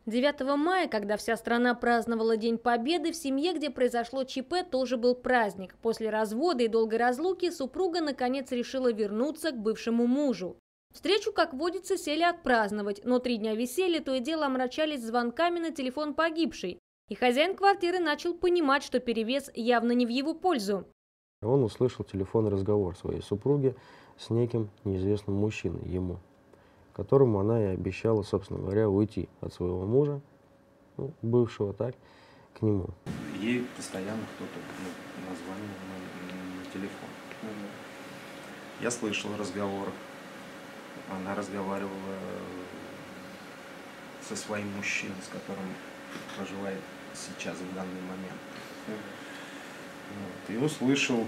9 мая, когда вся страна праздновала День Победы, в семье, где произошло ЧП, тоже был праздник. После развода и долгой разлуки супруга наконец решила вернуться к бывшему мужу. Встречу, как водится, сели отпраздновать, но 3 дня веселья то и дело омрачались звонками на телефон погибшей. И хозяин квартиры начал понимать, что перевес явно не в его пользу. Он услышал телефонный разговор своей супруги с неким неизвестным мужчиной ему, которому она и обещала, собственно говоря, уйти от своего мужа, ну, бывшего, так, к нему. Ей постоянно кто-то названивал на телефон. Я слышал разговор. Она разговаривала со своим мужчиной, с которым проживает сейчас, в данный момент. И услышал,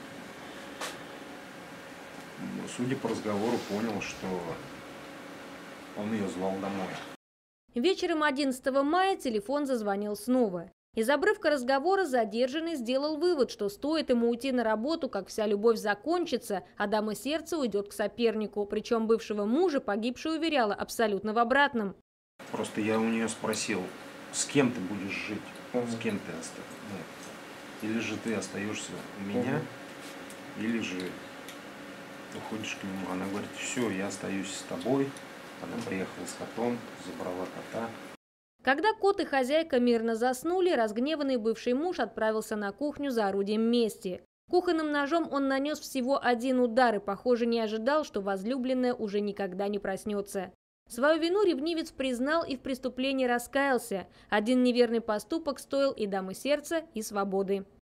судя по разговору, понял, что он ее звал домой. Вечером 11 мая телефон зазвонил снова. Из обрывка разговора задержанный сделал вывод, что стоит ему уйти на работу, как вся любовь закончится, а дама сердца уйдет к сопернику. Причем бывшего мужа погибшая уверяла абсолютно в обратном. Просто я у нее спросил, с кем ты будешь жить, с кем ты остаешься. Или же ты остаешься у меня, или же уходишь к нему. Она говорит, все, я остаюсь с тобой. Она приехала с котом, забрала кота. Когда кот и хозяйка мирно заснули, разгневанный бывший муж отправился на кухню за орудием мести. Кухонным ножом он нанес всего 1 удар и, похоже, не ожидал, что возлюбленная уже никогда не проснется. Свою вину ревнивец признал и в преступлении раскаялся. Один неверный поступок стоил и дамы сердца, и свободы.